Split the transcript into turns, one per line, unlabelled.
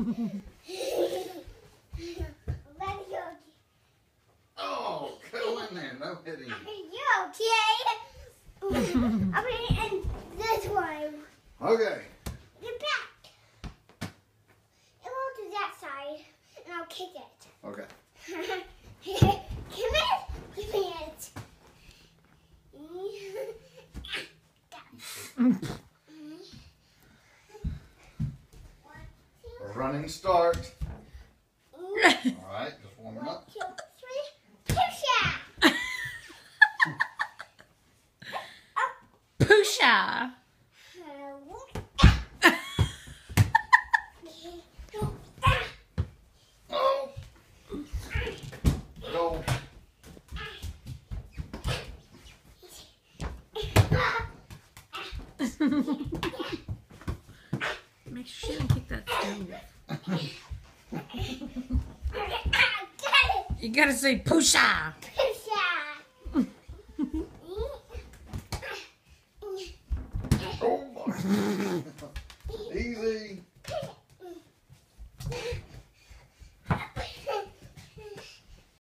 Oh, go in there. No hitting.
You okay? I'll be in this one.
Okay.
Get back. It will to that side, and I'll kick it.
Okay.
Give it. Give me it.
A running start. All right, just warming up.
1, 2, 3. Pusha.
Pusha.
Oh. Go.
Make sure she doesn't kick that stove. You gotta say Pusha.
Oh. Easy.